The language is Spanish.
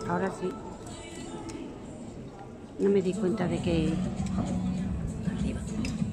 Ahora sí. No me di cuenta de que... Arriba.